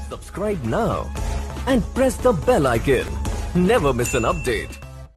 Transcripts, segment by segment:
Subscribe now and press the bell icon. Never miss an update.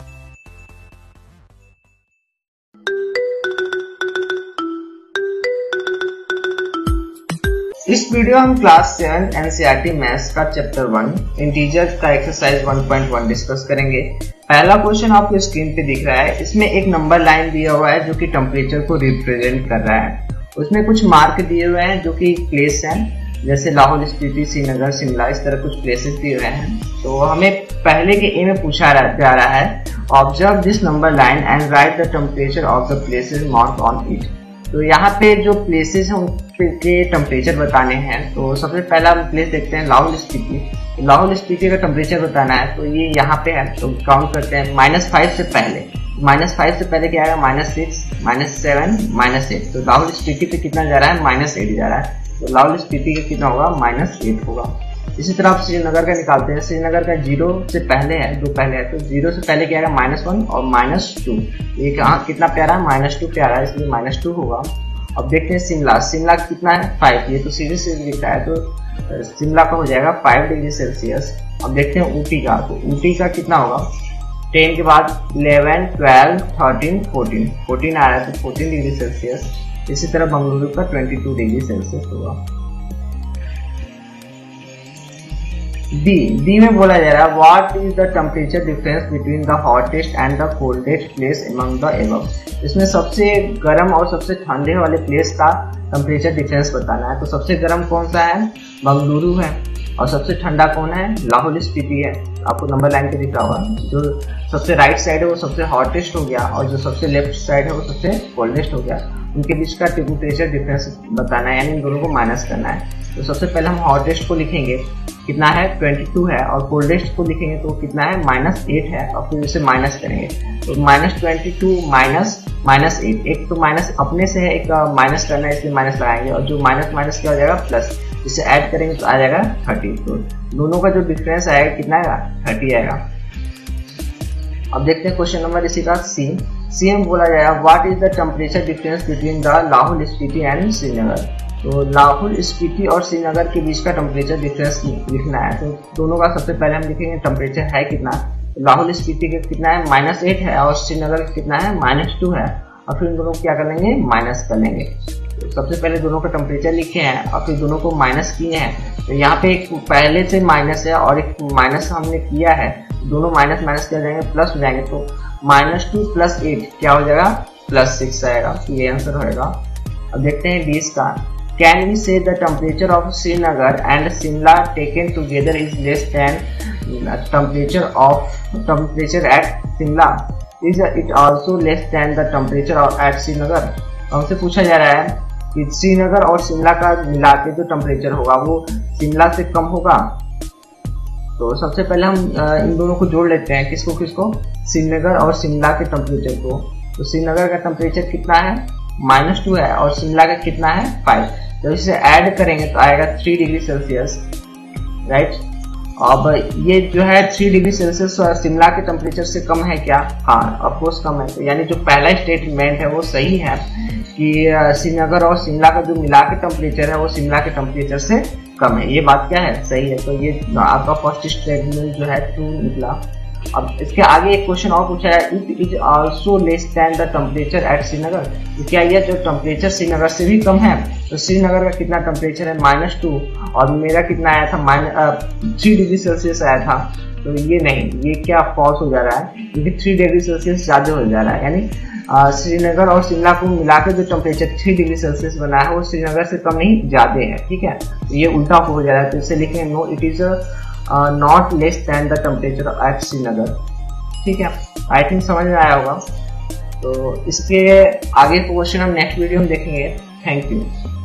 इस video हम class 7 NCERT maths का chapter 1 integer का exercise 1.1 discuss करेंगे। पहला question आपको स्क्रीन पे दिख रहा है। इसमें एक नंबर लाइन दिया हुआ है जो कि टेम्परेचर को रिप्रेजेंट कर रहा है। उसमें कुछ मार्क दिए हुए हैं जो कि प्लेस हैं, जैसे लाहौल स्पीति, श्रीनगर, शिमला, इस तरह कुछ प्लेसेस दिए हुए हैं। तो हमें पहले के ए में पूछा जा रहा है observe this number line and write the temperature of the places marked on it. तो यहाँ पे जो प्लेसेस हैं उनके टेम्परेचर बताने हैं। तो सबसे पहला हम प्लेस देखते हैं लाहौल स्पीति। लाहौल स्पीति का टेम्परेचर बताना है, तो ये यहाँ पे है। तो काउंट करते हैं -5 से पहले। -5 से पहले क्या आएगा? -6, -7, -8। तो लाहौल स्पीति पे कितना जा रहा है? -8 जा रहा है। तो लाहौल स्पीति का कितना होगा? -8 होगा। इसी तरह आप श्रीनगर का निकालते हैं। श्रीनगर का 0 से पहले है, 2 पहले है, तो 0 से पहले क्या आएगा? -1 और -2। ये कितना प्यारा है? -2 प्यारा है, इसलिए -2 होगा। अब देखते हैं शिमला। शिमला कितना है? 5। ये तो सीधे सीधे लिखा है, तो शिमला का हो जाएगा 5 डिग्री सेल्सियस। अब देखते हैं ऊटी का। तो ऊटी का कितना होगा? 10 के बाद 11, 12, 13, 14 आ रहा है, तो 14 डिग्री सेल्सियस। इसी तरह बंगलुरु का 22 डिग्री सेल्सियस होगा। डी में बोला जा रहा है what is the temperature difference between the hottest and the coldest place among the above. इसमें सबसे गर्म और सबसे ठंडे वाले प्लेस का टेम्परेचर डिफरेंस बताना है। तो सबसे गर्म कौन सा है? बंगलुरु है। और सबसे ठंडा कौन है? लाहौल स्पीति है। आपको नंबर लाइन पे दिख रहा होगा। जो सबसे राइट साइड है वो सबसे हॉटेस्ट हो गया, और जो सबसे लेफ्ट साइड है वो सबसे कोल्डेस्ट हो गया। उनके बीच का टेम्परेचर डिफरेंस बताना है, यानी इन दोनों को माइनस करना है। तो सबसे पहले हम हॉटेस्ट को लिखेंगे, कितना है? 22 है। और कोल्डेस्ट को लिखेंगे तो कितना है? -8 है। और फिर इसे माइनस करेंगे, तो -22 -8। एक तो माइनस अपने से है, एक माइनस करना है, इसलिए माइनस लगाएंगे। और जो माइनस क्या हो जाएगा? प्लस। इसे ऐड करेंगे तो आ जाएगा 30। तो दोनों का जो डिफरेंस आएगा कितना आएगा? 30 आएगा। अब देखते हैं क्वेश्चन नंबर इसी का सी में बोला जाएगा what is the temperature difference between the Lahaul Spiti and Srinagar. तो लाहौल स्पीति और श्रीनगर के बीच का टेम्परेचर डिफरेंस लिखना है। तो दोनों का सबसे पहले हम लिखेंगे टेम्परेचर है कितना। तो लाहौल स्पीति का कितना है? -8 है। और श्रीनगर का कितना है? -2 है। और फिर इन दोनों को क्या कर लेंगे? माइनस कर लेंगे। तो सबसे पहले दोनों का टेम्परेचर लिखे हैं और फिर दोनों को माइनस किए हैं। तो यहाँ पे एक पहले से माइनस है और एक माइनस हमने किया है, दोनों माइनस कर जाएंगे, प्लस हो जाएंगे। तो -2 + 8 क्या हो जाएगा? +6 आएगा। तो ये आंसर होगा। अब देखते हैं 20 का। Can we say the temperature of Srinagar and Shimla taken together is less than temperature at Shimla? Is it also less than the temperature at Srinagar? हमसे पूछा जा रहा है कि श्रीनगर और शिमला का मिला के जो टेम्परेचर होगा वो शिमला से कम होगा। तो सबसे पहले हम इन दोनों को जोड़ लेते हैं। किसको? श्रीनगर और शिमला के टेम्परेचर को। तो श्रीनगर का टेम्परेचर कितना है? -2 है। और शिमला का कितना है? 5। तो इसे ऐड करेंगे तो आएगा 3 डिग्री सेल्सियस, राइट। अब ये जो है 3 डिग्री सेल्सियस शिमला के टेम्परेचर से कम है क्या? हाँ, ऑफकोर्स कम है। तो यानी जो पहला स्टेटमेंट है वो सही है कि श्रीनगर और शिमला का जो मिला के टेम्परेचर है वो शिमला के टेम्परेचर से कम है। ये बात क्या है? सही है। तो ये आपका फर्स्ट स्टेटमेंट जो है ट्रू निकला। अब इसके आगे एक क्वेश्चन और पूछा है it is also less than the temperature at Srinagar. तो क्या ये जो टेम्परेचर श्रीनगर से भी कम है? तो श्रीनगर का कितना टेम्परेचर है? -2। और मेरा कितना आया था? 3 डिग्री सेल्सियस आया था। तो ये नहीं, ये क्या फॉल्स हो जा रहा है, क्योंकि 3 डिग्री सेल्सियस ज्यादा हो जा रहा है। यानी श्रीनगर और शिमला को मिलाकर जो टेम्परेचर 3 डिग्री सेल्सियस बना है वो श्रीनगर से कम नहीं, ज्यादा है। ठीक है, तो ये उल्टा हो जा रहा है। तो इसे लिखेंगे no it is not less than the temperature at Srinagar. ठीक है, आई थिंक समझ में आया होगा। तो इसके आगे क्वेश्चन हम नेक्स्ट वीडियो में देखेंगे। Thank you.